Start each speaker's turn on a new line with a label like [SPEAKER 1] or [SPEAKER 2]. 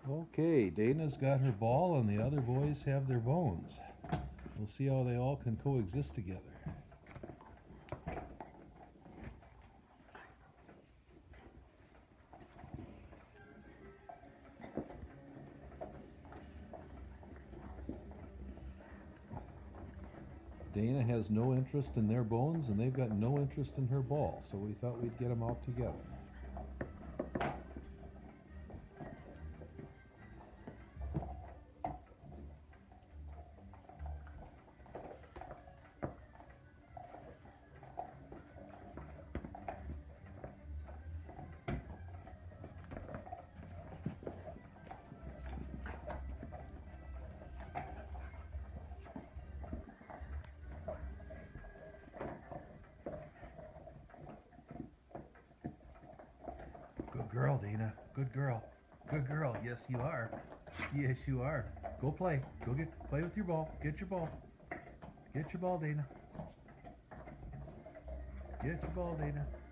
[SPEAKER 1] Okay, Dana's got her ball and the other boys have their bones. We'll see how they all can coexist together. Dana has no interest in their bones and they've got no interest in her ball, so we thought we'd get them out together. Good girl, Dana. Good girl. Good girl. Yes, you are. Yes, you are. Go play. Go play with your ball. Get your ball. Get your ball, Dana. Get your ball, Dana.